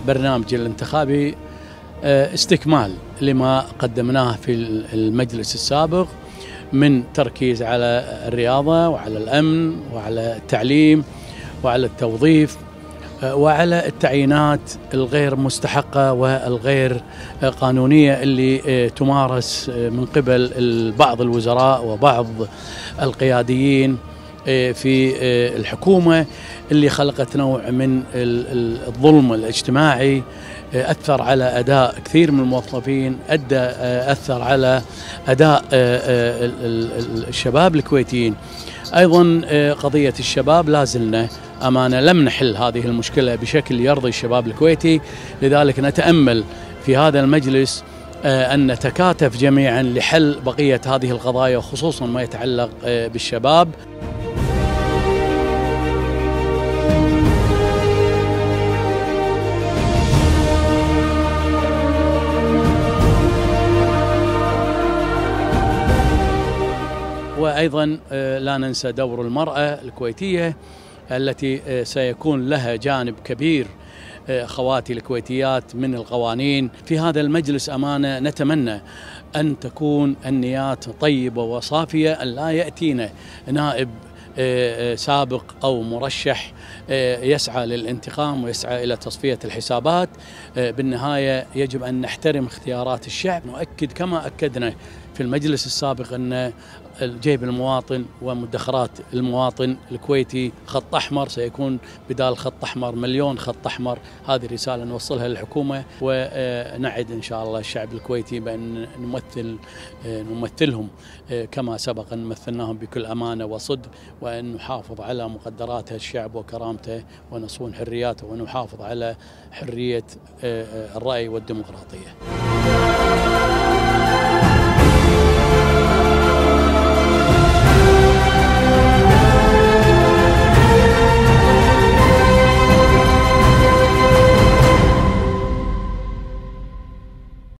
البرنامج الانتخابي استكمال لما قدمناه في المجلس السابق من تركيز على الرياضة وعلى الأمن وعلى التعليم وعلى التوظيف وعلى التعيينات الغير مستحقة والغير قانونية اللي تمارس من قبل بعض الوزراء وبعض القياديين في الحكومة، اللي خلقت نوع من الظلم الاجتماعي، أثر على أداء كثير من الموظفين، أثر على أداء الشباب الكويتيين. أيضا قضية الشباب لازلنا أمانة لم نحل هذه المشكلة بشكل يرضي الشباب الكويتي، لذلك نتأمل في هذا المجلس أن نتكاتف جميعا لحل بقية هذه القضايا، وخصوصا ما يتعلق بالشباب. وأيضا لا ننسى دور المرأة الكويتية التي سيكون لها جانب كبير خواتي الكويتيات من القوانين في هذا المجلس. أمانة نتمنى أن تكون النيات طيبة وصافية، أن لا يأتينا نائب سابق أو مرشح يسعى للانتقام ويسعى إلى تصفية الحسابات. بالنهاية يجب أن نحترم اختيارات الشعب. نؤكد كما أكدنا في المجلس السابق أن جيب المواطن ومدخرات المواطن الكويتي خط أحمر، سيكون بدال خط أحمر مليون خط أحمر. هذه رسالة نوصلها للحكومة، ونعد إن شاء الله الشعب الكويتي بأن نمثلهم كما سبق أن مثلناهم بكل أمانة وصدق، وأن نحافظ على مقدرات الشعب وكرامته ونصون حرياته، ونحافظ على حرية الرأي والديمقراطية.